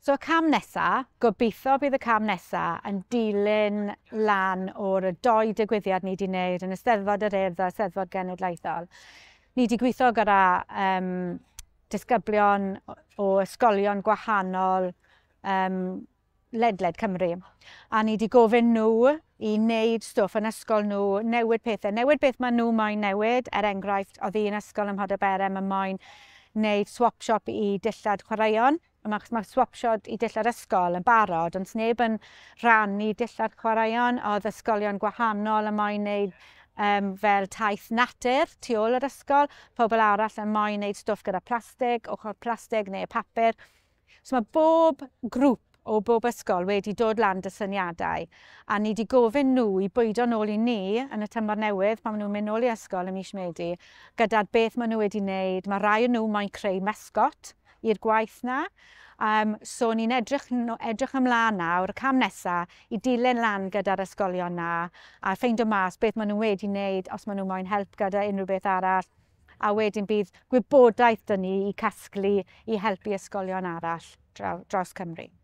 So y cam nesaf, gobeithio bydd y cam nesaf yn dilyn lan o'r 2 digwyddiad ni wedi gwneud yn y Steddfod yr Urdd a Steddfod Genedlaethol. Ni wedi gweithio gyda disgyblion o ysgolion gwahanol ledled Cymru. A ni wedi gofyn nhw i wneud stwff yn ysgol nhw, newid pethau. Newid beth maen nhw moyn newid, enghraifft, oedd un ysgol ym Mhodaberem yn moyn wneud swap shop i dillad chwaraeon. Mae swap shop i dillad ysgol yn barod, ond sneb yn rhannu dillad chwaraeon. Oedd ysgolion gwahanol yn moyn wneud fel taith natur tu ôl yr ysgol. Pobl arall yn moyn wneud stwff gyda plastig, ochr plastig neu papur. So mae bob grŵp o bob ysgol wedi dod lan dy syniadau, a ni wedi gofyn nhw i bwydo nôl i ni yn y tymor newydd pan maen nhw'n mynd nôl i ysgol ym mis Medi, gyda beth maen nhw wedi wneud. Mae rai o nhw moyn creu mesgot i'r gwaith na. So ni'n edrych ymlaen nawr, y cam nesaf, i dilyn lan gyda'r ysgolion na, a ffeindio mas beth maen nhw wedi wneud os maen nhw moyn help gyda unrhyw beth arall. A wedyn bydd gwybodaeth dyn ni i casglu i helpu ysgolion arall dros Cymru.